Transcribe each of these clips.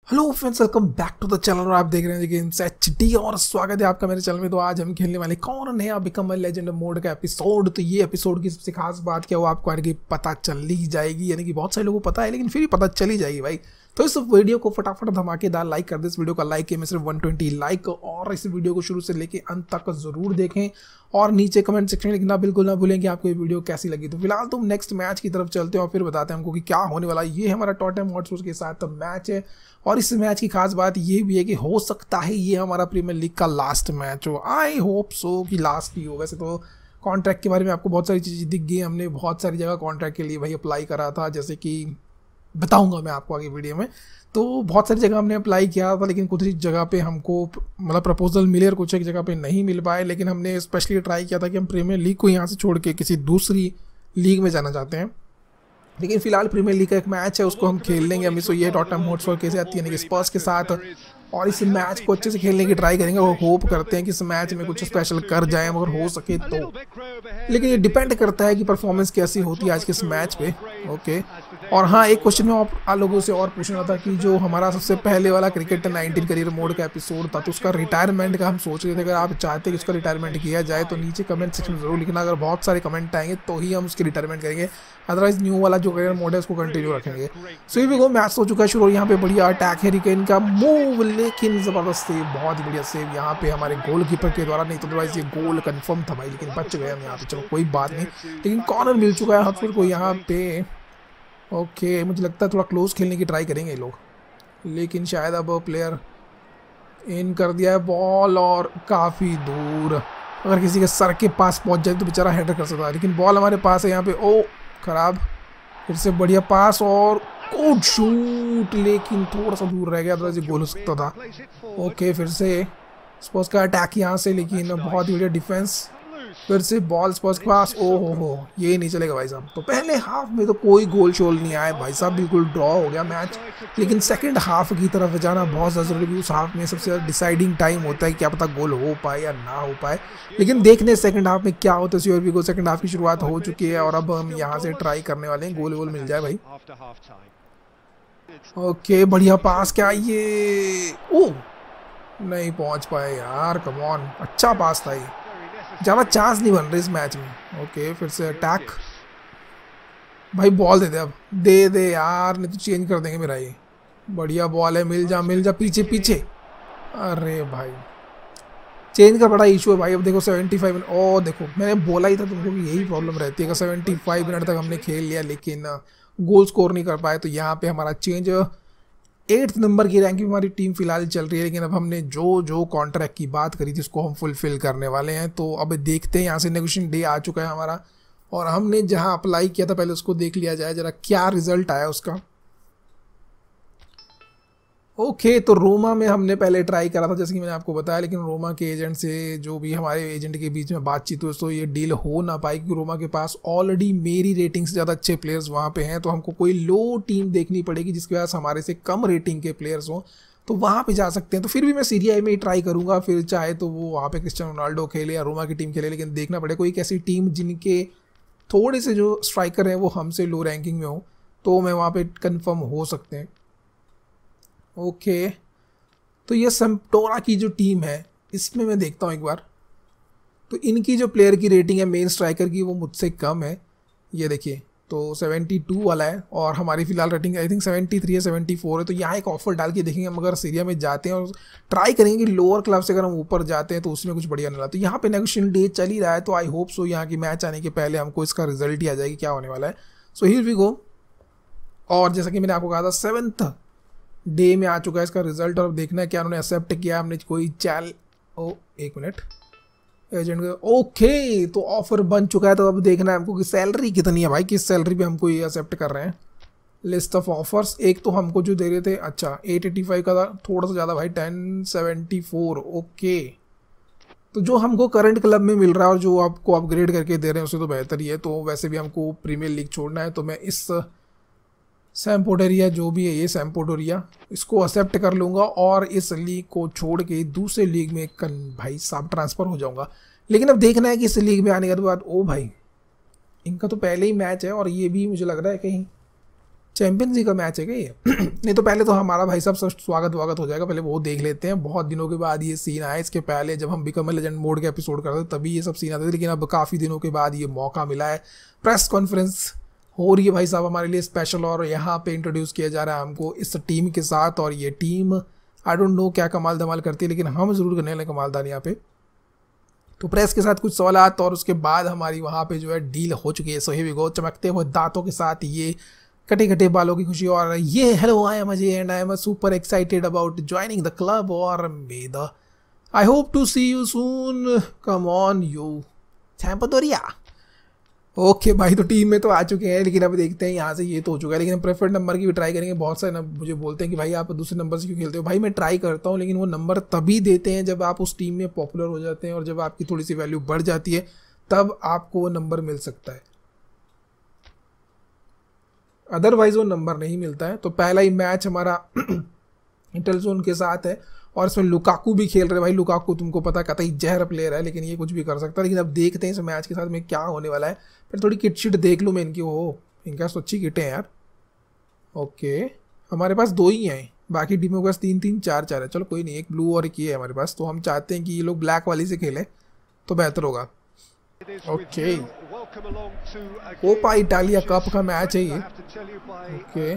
Hello friends, welcome back to the channel. और आप देख रहे हैं गेम्स एचडी और स्वागत है आपका मेरे चैनल में। तो आज हम खेलने वाले कौन है बिकम अ लेजेंड मोड का एपिसोड। तो ये एपिसोड की सबसे खास बात क्या वो आपको आगे पता चल ही जाएगी, यानी कि बहुत सारे लोगों को पता है लेकिन फिर भी पता चल ही जाएगी भाई। तो इस वीडियो को फटाफट धमाकेदार लाइक कर दे। इस वीडियो का लाइक है मैं सिर्फ 120 लाइक, और इस वीडियो को शुरू से लेके अंत तक जरूर देखें और नीचे कमेंट सेक्शन में लिखना बिल्कुल ना भूलें कि आपको ये वीडियो कैसी लगी। तो फिलहाल तुम नेक्स्ट मैच की तरफ चलते हैं और फिर बताते हैं हमको कि क्या होने वाला है। ये हमारा टॉटनहम हॉटस्पर के साथ मैच है और इस मैच की खास बात ये भी है कि हो सकता है ये हमारा प्रीमियर लीग का लास्ट मैच हो। आई होप सो कि लास्ट ही हो। वैसे तो कॉन्ट्रैक्ट के बारे में आपको बहुत सारी चीज़ें दिख गई, हमने बहुत सारी जगह कॉन्ट्रैक्ट के लिए भाई अप्लाई करा था, जैसे कि बताऊंगा मैं आपको आगे वीडियो में। तो बहुत सारी जगह हमने अप्लाई किया था लेकिन कुछ जगह पे हमको मतलब प्रपोजल मिले और कुछ एक जगह पे नहीं मिल पाए। लेकिन हमने स्पेशली ट्राई किया था कि हम प्रीमियर लीग को यहाँ से छोड़ के किसी दूसरी लीग में जाना चाहते हैं। लेकिन फिलहाल प्रीमियर लीग का एक मैच है उसको हम खेल लेंगे। हमें सो ये टॉटनहम हॉटस्पर के साथ यानी कि स्पर्स के साथ, और इस मैच को अच्छे से खेलने की ट्राई करेंगे और होप करते हैं कि इस मैच में कुछ स्पेशल कर जाएं अगर हो सके तो। लेकिन ये डिपेंड करता है कि परफॉर्मेंस कैसी होती है आज के इस मैच पे। ओके, और हाँ एक क्वेश्चन मैं आप लोगों से और पूछना था कि जो हमारा सबसे पहले वाला क्रिकेट 19 करियर मोड का एपिसोड था तो उसका रिटायरमेंट का हम सोच रहे थे। अगर आप चाहते हैं कि उसका रिटायरमेंट किया जाए तो नीचे कमेंट सेक्शन में जरूर लिखना। अगर बहुत सारे कमेंट आएंगे तो ही हम उसकी रिटायरमेंट करेंगे, अदरवाइज न्यू वाला जो करियर मोड है उसको कंटिन्यू रखेंगे। सो ये भी वो मैच हो चुका है शुरू और यहाँ पे बढ़िया अटैक है हैरिकेन का मूव, लेकिन जबरदस्त सेव, बहुत ही बढ़िया सेव यहाँ पे हमारे गोलकीपर के द्वारा। नहीं तो अदरवाइज ये गोल कंफर्म था भाई, लेकिन बच गए हम यहाँ पे। चलो कोई बात नहीं, लेकिन कॉर्नर मिल चुका है हॉटस्पर को यहाँ पे। ओके, मुझे लगता है थोड़ा क्लोज खेलने की ट्राई करेंगे ये लोग, लेकिन शायद अब प्लेयर इन कर दिया है बॉल और काफ़ी दूर। अगर किसी के सर के पास पहुंच जाए तो बेचारा हेडर कर सकता है, लेकिन बॉल हमारे पास है यहाँ पे। ओ खराब, फिर से बढ़िया पास और गुड शूट, लेकिन थोड़ा सा दूर रह गया, अदरवाइज गोल हो सकता था। ओके, फिर से स्पर्स का अटैक यहाँ से, लेकिन बहुत ही बढ़िया डिफेंस। फिर से बॉल स्पर्स के पास। ओ हो, ये नहीं चलेगा भाई साहब। तो पहले हाफ में तो कोई गोल शोल नहीं आया भाई साहब, बिल्कुल ड्रॉ हो गया मैच। लेकिन सेकंड हाफ की तरफ जाना बहुत ज़्यादा जरूरी है। उस हाफ में सबसे ज़्यादा डिसाइडिंग टाइम होता है, क्या पता गोल हो पाए या ना हो पाए। लेकिन देखने सेकंड हाफ में क्या होता है। श्योर भी गोल सेकंड हाफ की शुरुआत हो चुकी है और अब हम यहाँ से ट्राई करने वाले हैं गोल मिल जाए भाई। ओके, बढ़िया पास, क्या ये ओ नहीं पहुंच पाए यार, कम ऑन। अच्छा पास था ये, ज़्यादा चांस नहीं बन रहे इस मैच में। ओके, फिर से अटैक भाई, बॉल दे दे, अब दे दे यार, नहीं तो चेंज कर देंगे मेरा। ये बढ़िया बॉल है, मिल जा पीछे पीछे। अरे भाई चेंज का बड़ा इशू है भाई। अब देखो 75 मिनट, ओ देखो मैंने बोला ही था तुमको कि यही प्रॉब्लम रहती है कि 75 मिनट तक हमने खेल लिया लेकिन गोल स्कोर नहीं कर पाए। तो यहाँ पे हमारा चेंज 8th नंबर की रैंकिंग हमारी टीम फिलहाल चल रही है, लेकिन अब हमने जो कॉन्ट्रैक्ट की बात करी थी उसको हम फुलफिल करने वाले हैं। तो अब देखते हैं, यहाँ से नेगोशिएशन डे आ चुका है हमारा और हमने जहाँ अप्लाई किया था पहले उसको देख लिया जाए जरा क्या रिजल्ट आया उसका। ओके, तो रोमा में हमने पहले ट्राई करा था जैसे कि मैंने आपको बताया, लेकिन रोमा के एजेंट से जो भी हमारे एजेंट के बीच में बातचीत हुई तो ये डील हो ना पाई, क्योंकि रोमा के पास ऑलरेडी मेरी रेटिंग से ज़्यादा अच्छे प्लेयर्स वहाँ पे हैं। तो हमको कोई लो टीम देखनी पड़ेगी जिसके पास हमारे से कम रेटिंग के प्लेयर्स हों, तो वहाँ पे जा सकते हैं। तो फिर भी मैं सीरिया में ही ट्राई करूँगा, फिर चाहे तो वो वहाँ पे क्रिस्टियानो रोनाल्डो खेले या रोमा की टीम खेले, लेकिन देखना पड़ेगा कोई एक ऐसी टीम जिनके थोड़े से जो स्ट्राइकर हैं वो हमसे लो रैंकिंग में हो, तो मैं वहाँ पे कंफर्म हो सकते हैं। ओके, तो ये सैम्पडोरा की जो टीम है इसमें मैं देखता हूँ एक बार। तो इनकी जो प्लेयर की रेटिंग है मेन स्ट्राइकर की वो मुझसे कम है, ये देखिए। तो 72 वाला है और हमारी फिलहाल रेटिंग आई थिंक 73 है, 74 है। तो यहाँ एक ऑफर डाल के देखेंगे हम अगर सीरिया में जाते हैं और ट्राई करेंगे कि लोअर क्लब से अगर हम ऊपर जाते हैं तो उसमें कुछ बढ़िया मिला। तो यहाँ पे नेगोशिएशन डे चल ही रहा है, तो आई होप सो यहाँ की मैच आने के पहले हमको इसका रिजल्ट ही आ जाएगी क्या होने वाला है। So here we go. और जैसा कि मैंने आपको कहा था 7th डे में आ चुका है इसका रिजल्ट और अब देखना है क्या उन्होंने एक्सेप्ट किया। हमने कोई एक मिनट एजेंट का। ओके, तो ऑफर बन चुका है। तो अब देखना है हमको कि सैलरी कितनी है भाई, किस सैलरी पे हमको ये एक्सेप्ट कर रहे हैं। लिस्ट ऑफ ऑफर्स, एक तो हमको जो दे रहे थे अच्छा 885 का था, थोड़ा सा ज़्यादा भाई 1074। ओके, तो जो हमको करंट क्लब में मिल रहा है और जो आपको अपग्रेड करके दे रहे हैं उससे तो बेहतर ही है। तो वैसे भी हमको प्रीमियर लीग छोड़ना है, तो मैं इस सैम्पडोरिया जो भी है ये सैम्पडोरिया इसको एक्सेप्ट कर लूँगा और इस लीग को छोड़ के दूसरे लीग में भाई साहब ट्रांसफ़र हो जाऊँगा। लेकिन अब देखना है कि इस लीग में आने के बाद ओ भाई इनका तो पहले ही मैच है और ये भी मुझे लग रहा है कहीं चैंपियंस लीग का मैच है क्या ये? नहीं तो पहले तो हमारा भाई साहब स्वागत हो जाएगा, पहले वो देख लेते हैं। बहुत दिनों के बाद ये सीन आया। इसके पहले जब हम बिकम अ लेजेंड मोड के एपिसोड करते थे तभी ये सब सीन आते थे, लेकिन अब काफ़ी दिनों के बाद ये मौका मिला है। प्रेस कॉन्फ्रेंस हो रही है भाई साहब हमारे लिए स्पेशल, और यहाँ पे इंट्रोड्यूस किया जा रहा है हमको इस टीम के साथ। और ये टीम आई डोंट नो क्या कमाल धमाल करती है, लेकिन हम ज़रूर करने वाले कमालदार यहाँ पे। तो प्रेस के साथ कुछ सवालात और उसके बाद हमारी वहाँ पे जो है डील हो चुकी है। So here we go. चमकते हुए दांतों के साथ ये कटे कटे बालों की खुशी, और ये hello I am Ajay and I am super excited about joining the club और may the I hope to see you soon, come on you Sampdoria. Okay भाई, तो टीम में तो आ चुके हैं, लेकिन अब देखते हैं यहाँ से ये तो हो चुका है। लेकिन हम प्रेफर्ड नंबर की भी ट्राई करेंगे। बहुत सारे मुझे बोलते हैं कि भाई आप दूसरे नंबर से क्यों खेलते हो। भाई मैं ट्राई करता हूँ, लेकिन वो नंबर तभी देते हैं जब आप उस टीम में पॉपुलर हो जाते हैं, और जब आपकी थोड़ी सी वैल्यू बढ़ जाती है तब आपको वो नंबर मिल सकता है, अदरवाइज वो नंबर नहीं मिलता है। तो पहला ही मैच हमारा इंटेलजोन के साथ है, और इसमें लुकाकू भी खेल रहे हैं। भाई लुकाकू तुमको पता कतई जहर प्लेयर है, लेकिन ये कुछ भी कर सकता है। लेकिन अब देखते हैं इस मैच के साथ में क्या होने वाला है। फिर थोड़ी किट शीट देख लूँ मैं इनकी। वो इनका तो अच्छी किटें हैं यार। ओके, हमारे पास 2 ही हैं, बाकी टीमों के पास 3-3 4-4 है। चलो कोई नहीं, एक ब्लू और एक ये है हमारे पास। तो हम चाहते हैं कि ये लोग ब्लैक वाली से खेलें तो बेहतर होगा। ओके, कोपा इटालिया कप का मैच है ये। ओके,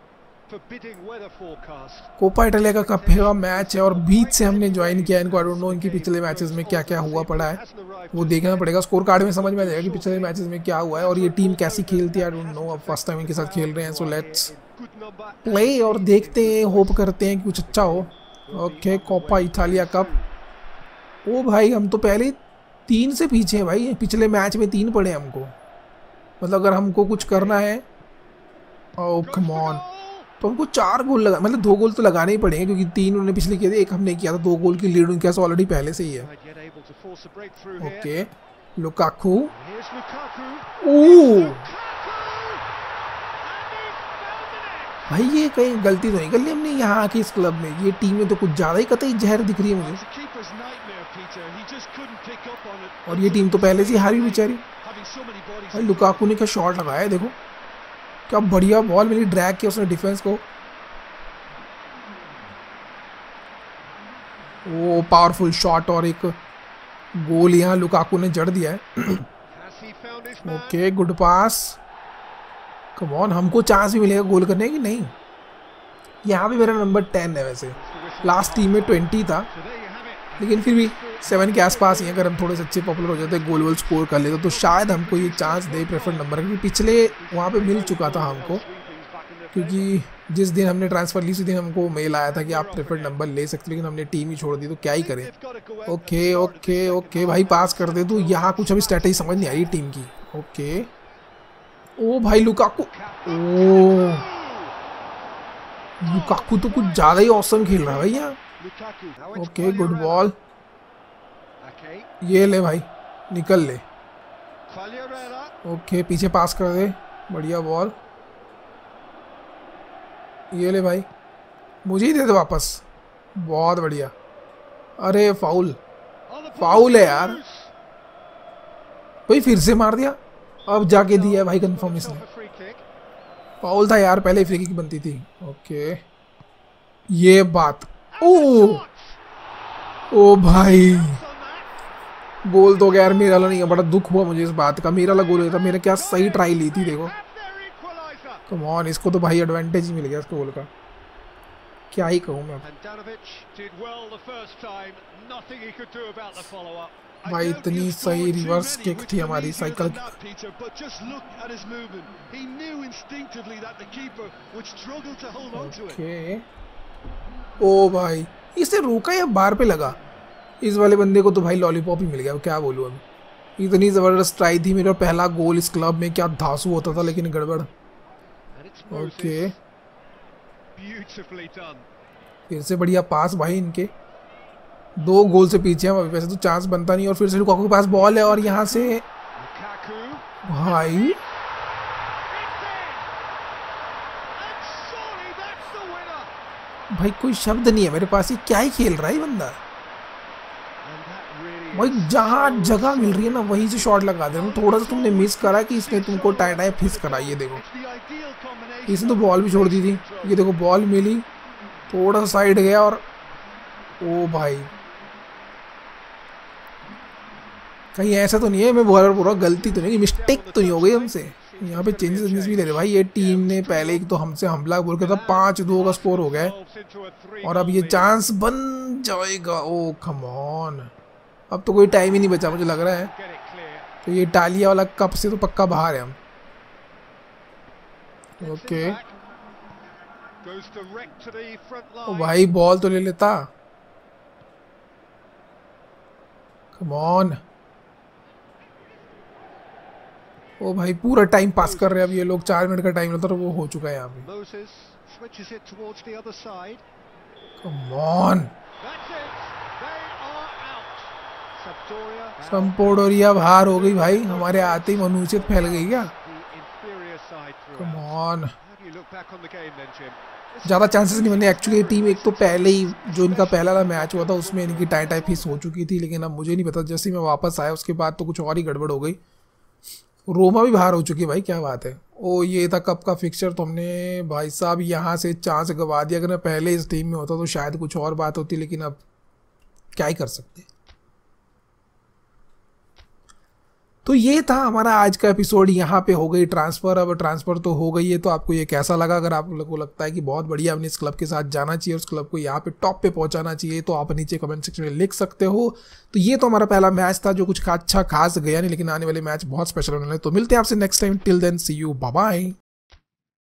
कोपा इटालिया का कप का मैच है, और बीच से हमने ज्वाइन किया इनको। आई डोंट नो इनकी पिछले मैचेस में क्या क्या हुआ पड़ा है, वो देखना पड़ेगा। स्कोर कार्ड में समझ में आ जाएगा कि पिछले मैचेस में क्या हुआ है और ये टीम कैसी खेलती है। आई डोंट नो, अब फर्स्ट टाइम इनके साथ खेल रहे हैं। सो लेट्स प्ले और देखते हैं, होप करते हैं कि कुछ अच्छा हो। Okay, Coppa Italia cup. ओ भाई, हम तो पहले 3 से पीछे हैं भाई। पिछले मैच में 3 पड़े हमको, मतलब अगर हमको कुछ करना है, ओह कम ऑन, तो हमको 4 गोल लगा, मतलब 2 गोल तो लगाने ही पड़ेंगे, क्योंकि 3 उन्होंने पिछले किए थे, 1 हमने किया था। 2 गोल की लीड उनके पास ऑलरेडी पहले से ही है। Okay, Lukaku. ओह भाई, ये कहीं गलती तो नहीं कर ली हमने यहाँ आके इस क्लब में। ये टीम में तो कुछ ज़्यादा ही कतई जहर दिख रही है मुझे, और ये टीम तो पहले से हारी बेचारी। भाई लुकाकू ने क्या शॉट लगाया है, देखो क्या बढ़िया बॉल मिली, ड्रैग किया उसने डिफेंस को। वो पावरफुल शॉट और एक गोल यहाँ लुकाकू ने जड़ दिया है। Okay, good pass, come on, हमको चांस भी मिलेगा गोल करने की। नहीं, यहाँ पे मेरा नंबर 10 है। वैसे लास्ट टीम में 20 था, लेकिन फिर भी 7 के आसपास ही। अगर हम थोड़े से अच्छे पॉपुलर हो जाते, गोल वोल स्कोर कर लेते, तो शायद हमको ये चांस दे प्रेफर्ड नंबर, क्योंकि पिछले वहाँ पे मिल चुका था हमको। क्योंकि जिस दिन हमने ट्रांसफ़र ली उसी दिन हमको मेल आया था कि आप प्रेफर्ड नंबर ले सकते, लेकिन हमने टीम ही छोड़ दी, तो क्या ही करें। ओके ओके ओके भाई, पास कर दे तू। यहाँ कुछ अभी स्ट्रैटेजी समझ नहीं आई टीम की। ओके, ओ भाई लुकाकू, ओ लुकाकू तो कुछ ज़्यादा ही ऑसम खेल रहा है भैया। ओके, गुड बॉल, ये ले भाई, निकल ले। ओके, पीछे पास कर दे, बढ़िया बॉल, ये ले भाई, मुझे ही दे दे वापस, बहुत बढ़िया। अरे फाउल, फाउल है यार भाई, फिर से मार दिया, अब जाके दिया है भाई कंफर्म इसने। फाउल था यार, पहले फ्री किक बनती थी। ओके, ये बात, ओ भाई गोल तो यार मेरा वाला नहीं है। बड़ा दुख हुआ मुझे इस बात का, मेरा वाला गोल होता, मैंने क्या सही ट्राई ली थी। देखो कम ऑन, इसको तो भाई एडवांटेज ही मिल गया इसको गोल का, क्या ही कहूँ मैं भाई। इतनी सही रिवर्स किक थी हमारी, साइकिल। ओके, ओ भाई, इसे रोका या बार पे लगा। इस वाले बंदे को तो भाई लॉलीपॉप ही मिल गया, क्या बोलूँ अभी। इतनी ज़बरदस्त ट्राई थी, मेरा पहला गोल इस क्लब में, क्या धांसू होता था, लेकिन गड़बड़। ओके, फिर से बढ़िया पास भाई इनके, 2 गोल से पीछे हम अभी, वैसे तो चांस बनता नहीं। और फिर से लुकाकू के पास बॉल है, और यहाँ से भाई कोई शब्द नहीं है मेरे पास, ये क्या ही खेल रहा है बंदा। भाई जहाँ जगह मिल रही है ना वहीं से शॉट लगा दे। थोड़ा सा तुमने मिस करा कि इसने तुमको टाइट टाइट फिस करा। ये देखो इसने तो बॉल भी छोड़ दी थी। ये देखो बॉल मिली, थोड़ा सा साइड गया और ओ भाई कहीं ऐसा तो नहीं है, मैं बोल रहा गलती तो नहीं, मिस्टेक तो नहीं हो गई हमसे। यहाँ पे चेंजेस भी ले रहे भाई। ये टीम ने पहले ही तो हमसे हमला बोल के था, 5-2 का स्कोर हो गया है और अब ये चांस बन जाएगा। ओ कम ऑन, अब तो कोई टाइम ही नहीं बचा मुझे लग रहा है। तो ये इटालिया वाला कप से तो पक्का बाहर है हम। ओके ओ भाई बॉल तो ले लेता। Come on. ओ भाई पूरा टाइम पास कर रहे हैं अब ये लोग। 4 मिनट का टाइम लगता है, वो हो चुका है यहाँ पे। Come on. संपोडोरिया बाहर हो गई भाई। हमारे आते ही मनुष्यत फैल गई क्या? Come on. ज़्यादा चांसेस नहीं बने एक्चुअली। टीम एक तो पहले ही जो इनका पहला वाला मैच हुआ था उसमें इनकी टाई टाई फिस हो चुकी थी, लेकिन अब मुझे नहीं पता, जैसे ही मैं वापस आया उसके बाद तो कुछ और ही गड़बड़ हो गई। रोमा भी बाहर हो चुकी है भाई, क्या बात है। ओ ये था कप का फिक्सचर। तो हमने भाई साहब यहाँ से चांस गवा दिया। अगर मैं पहले इस टीम में होता तो शायद कुछ और बात होती, लेकिन अब क्या ही कर सकते। तो ये था हमारा आज का एपिसोड। यहाँ पे हो गई ट्रांसफ़र। अब ट्रांसफ़र तो हो गई है, तो आपको ये कैसा लगा? अगर आप लोगों को लगता है कि बहुत बढ़िया अपने इस क्लब के साथ जाना चाहिए, उस क्लब को यहाँ पे टॉप पे पहुँचाना चाहिए, तो आप नीचे कमेंट सेक्शन में लिख सकते हो। तो ये तो हमारा पहला मैच था जो कुछ अच्छा खास गया नहीं, लेकिन आने वाले मैच बहुत स्पेशल होने वाले। तो मिलते हैं आपसे next time. Till then see you, bye bye.